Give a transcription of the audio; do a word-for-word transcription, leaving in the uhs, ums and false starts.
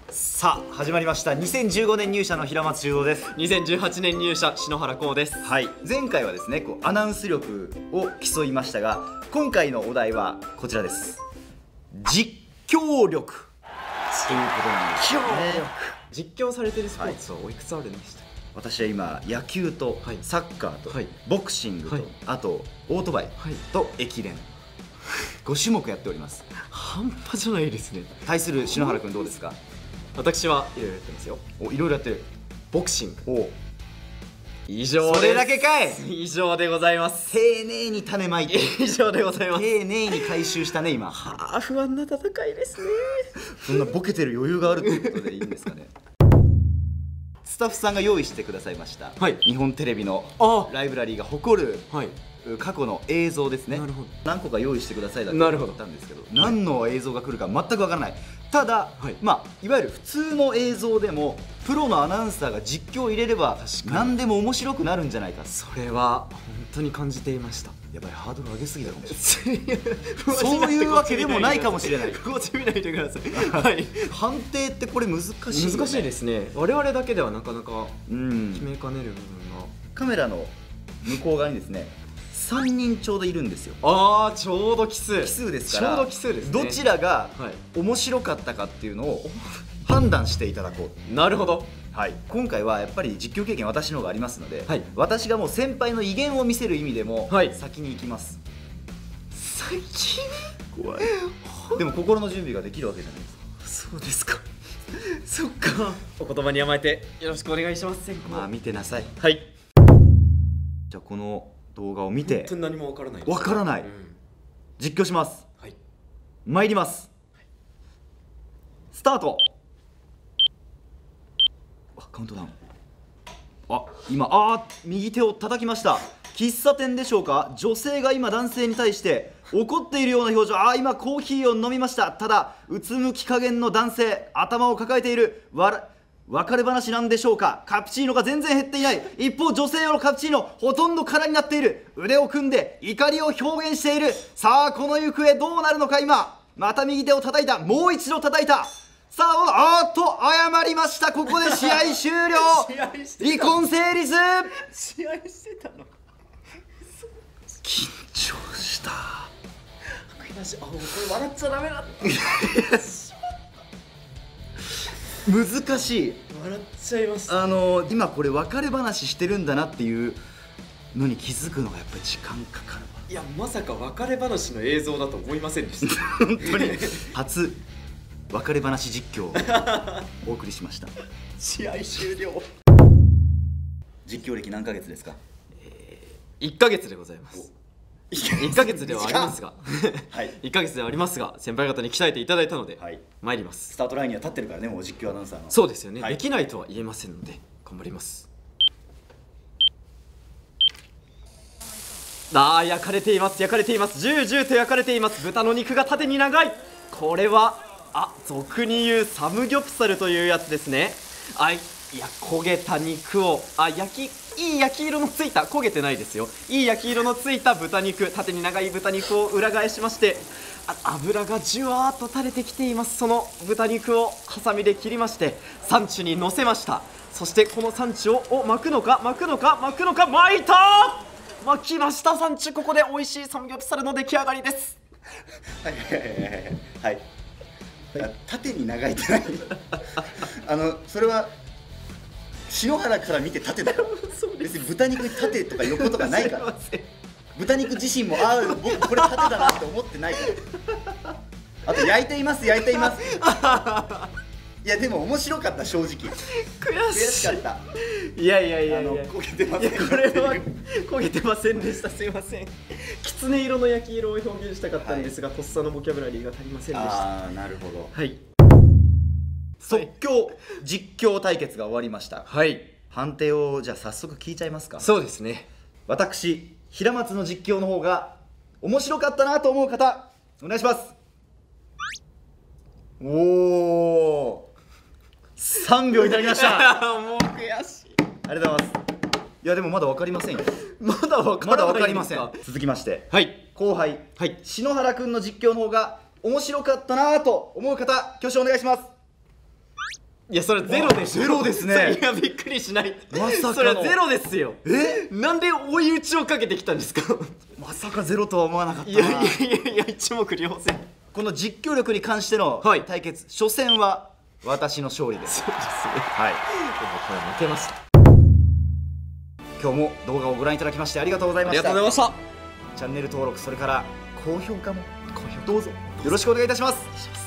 さあ始まりました。にせんじゅうごねん入社の平松修造です。 にせんじゅうはちねん入社篠原光です。 はい、前回はですねこうアナウンス力を競いましたが、今回のお題はこちらです。実況力ということなんですよね。 実況されてるスポーツはおいくつあるんでした？ 私は今野球とサッカーとボクシングと、あとオートバイと駅伝ご種目やっております。 半端じゃないですね。 対する篠原君どうですか？ 私はいろいろやってますよ。 お、いろいろやってる。 ボクシング。 お、 以上です。 それだけかい。 以上でございます。 丁寧に種まいて以上でございます。 丁寧に回収したね今。 はあ、不安な戦いですね。 そんなボケてる余裕があるということでいいんですかね。スタッフさんが用意してくださいました、はい、日本テレビのライブラリーが誇る、はい、過去の映像ですね。なるほど。何個か用意してくださいだって言ったんですけど、何の映像が来るか全く分からない。ただ、はい、まあいわゆる普通の映像でもプロのアナウンサーが実況を入れれば何でも面白くなるんじゃないか。 それは本当に感じていました。 やばい、ハードル上げすぎたかもしれない。そういうわけでもないかもしれない。 こっち見ないでください。はい。 判定ってこれ難しい、ね、 難しいですね。我々だけではなかなか決めかねる部分が。 カメラの向こう側にですねさんにんちょうどいるんですよ。 ああ、ちょうど奇数奇数ですから、 ちょうど奇数ですね。 どちらが面白かったかっていうのを判断していただこう。 なるほど。 はい、今回はやっぱり実況経験私の方がありますので、はい、私がもう先輩の威厳を見せる意味でも、はい、先に行きます。 先に？ 怖い。でも心の準備ができるわけじゃないですか。 そうですか。そっか。お言葉に甘えてよろしくお願いします。 まあ見てなさい。 はい。 じゃあこの動画を見て本当に何もわからない。 わからない、うん、実況します。はい。参ります、はい、スタート。あ、カウントダウン。あ、今あ右手を叩きました。喫茶店でしょうか。女性が今男性に対して怒っているような表情。あ、今コーヒーを飲みました。ただうつむき加減の男性、頭を抱えている。わら別れ話なんでしょうか。カプチーノが全然減っていない。一方女性用のカプチーノほとんど空になっている。腕を組んで怒りを表現している。さあこの行方どうなるのか。今また右手を叩いた。もう一度叩いた。さあ、あーっと謝りました。ここで試合終了。離婚成立。 試合してたの。 緊張した。 あ、これ笑っちゃダメだ。 難しい。 笑っちゃいます、ね、 あの今これ別れ話してるんだなっていうのに気づくのがやっぱり時間かかるわ。 いや、まさか別れ話の映像だと思いませんでした。 本当に初別れ話実況をお送りしました。 試合終了。 実況歴何ヶ月ですか？ えー、いっかげつでございます。いっかげつではありますが、はい、いっかげつではありますが、先輩方に鍛えていただいたので、はい、参ります。 スタートラインには立ってるからね、もう実況アナウンサーの。 そうですよね、はい、できないとは言えませんので頑張ります。あー、焼かれています、焼かれています。ジュージューと焼かれています。豚の肉が縦に長い。これはあ、俗に言うサムギョプサルというやつですね。あい、いや、焦げた肉を、あ、焼きいい焼き色のついた、焦げてないですよ、いい焼き色のついた豚肉、縦に長い豚肉を裏返しまして、あ、油がじゅわーっと垂れてきています。その豚肉をハサミで切りましてサンチュに乗せました。そしてこのサンチュをお巻くのか巻くのか巻くのか、巻いたー、巻きましたサンチュ。ここで美味しいサムギョプサルの出来上がりです。 はいはいはいはいはい、縦に長いって何？あのそれは篠原から見て縦だよ。別に豚肉に縦とか横とかないから。豚肉自身もああ僕これ縦だなって思ってないから。あと焼いています焼いています。いやでも面白かった、正直。悔しかった。 いやいやいやいや、 焦げてません。 これは焦げてませんでした。すいません。きつね色の焼き色を表現したかったんですが、とっさのボキャブラリーが足りませんでした。 ああ、なるほど。 はい。 即興実況対決が終わりました。 はい。 判定をじゃあ早速聞いちゃいますか。 そうですね。 私平松の実況の方が面白かったなと思う方お願いします。おお、さんびょういただきました。 もう悔しい。 ありがとうございます。いやでもまだ分かりませんよ。 まだ分からないんですか。 まだ分かりません。続きまして、 はい、 後輩、はい、篠原くんの実況の方が面白かったなと思う方、挙手お願いします。 いやそれゼロです。 ゼロですね。 いやびっくりしない。 まさかのそれはゼロですよ。 えなんで追い打ちをかけてきたんですか。 まさかゼロとは思わなかったな。 いやいやいやいや一目瞭然。 この実況力に関してのはい対決、初戦は私の勝利です。 そうですね。 はい、 でもこれ負けました。 今日も動画をご覧いただきましてありがとうございありました。 がとうございました。 チャンネル登録、それから高評価も高評価どうぞよろしくお願いいたします。 お願いします。